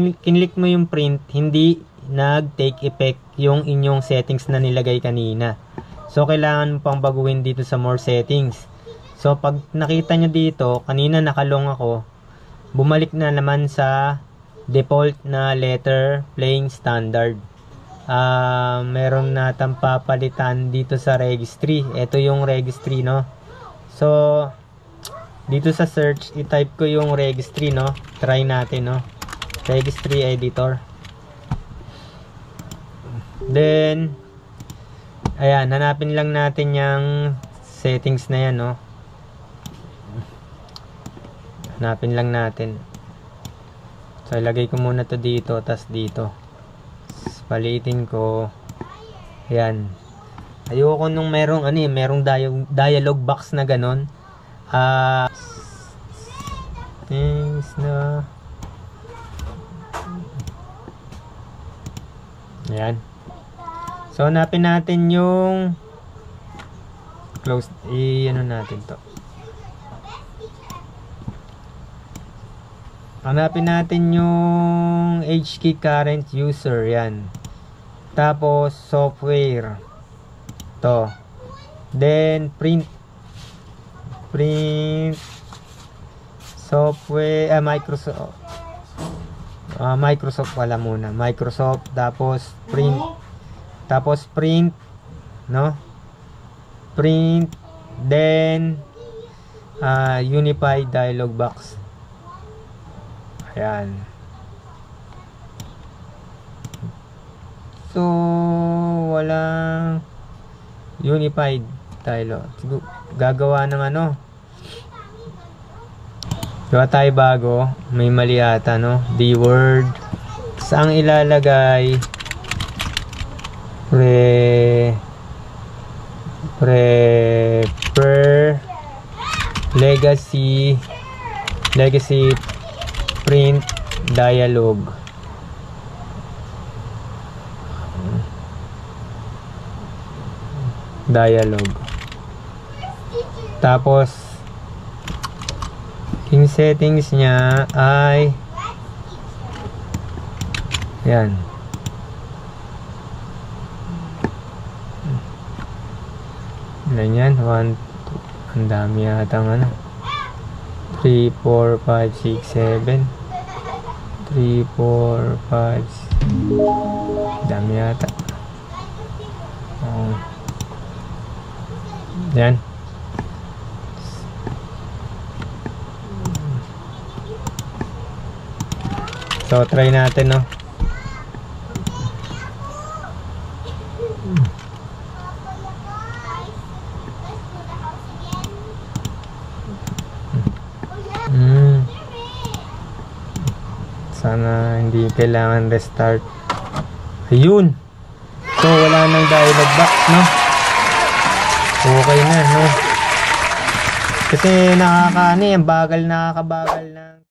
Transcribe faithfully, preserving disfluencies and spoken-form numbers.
kinlik mo yung print, hindi nag-take effect yung inyong settings na nilagay kanina. So, kailangan mo pang baguhin dito sa more settings. So, pag nakita nyo dito, kanina nakalong ako, bumalik na naman sa default na letter playing standard. Uh, meron natang papalitan dito sa registry. Ito yung registry, no? So, dito sa search, i-type ko yung registry, no? Try natin, no? Registry editor. Then, ayan, hanapin lang natin yung settings na yan, no? Hanapin lang natin. So, ilagay ko muna to dito, tas dito. Palitin ko. Ayan. Ayoko nung merong, ano eh, merong dia- dialog box na ganon. Ah, uh, things na. Ayan. So, hanapin natin yung close, i-ano natin to. Hanapin natin yung H key current user. Yan. Tapos, software. To. Then, print. Print. Software. Ah, Microsoft. Ah, Microsoft wala muna. Microsoft. Tapos, print. Tapos, print. No? Print. Then, ah, unified dialog box. Ayan. So, walang unified dialog. Gagawa ng ano. Gawa tayo bago. May mali ata, no? The word. Saan ilalagay? Pre... Prepare... Legacy... Legacy... Print dialog. Dialog. Tapos yung settings niya ay yan. Ilan yan? one, two, ang dami yata ng ano. three, four, five, six, seven. three, four, five, dami yata. Oh. Yan. So, try natin, no? Hmm. Sana hindi kailangan restart. Ayun. So, wala nang dialog box, no? Okay na, no? Kasi nakakaano eh, ang bagal, nakakabagal na.